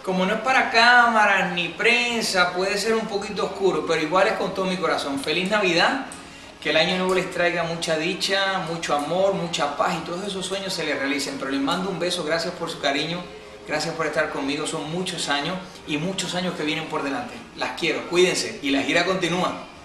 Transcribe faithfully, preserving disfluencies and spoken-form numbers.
Como no es para cámaras ni prensa, puede ser un poquito oscuro, pero igual es con todo mi corazón. Feliz Navidad, que el año nuevo les traiga mucha dicha, mucho amor, mucha paz y todos esos sueños se les realicen. Pero les mando un beso, gracias por su cariño, gracias por estar conmigo, son muchos años y muchos años que vienen por delante. Las quiero, cuídense y la gira continúa.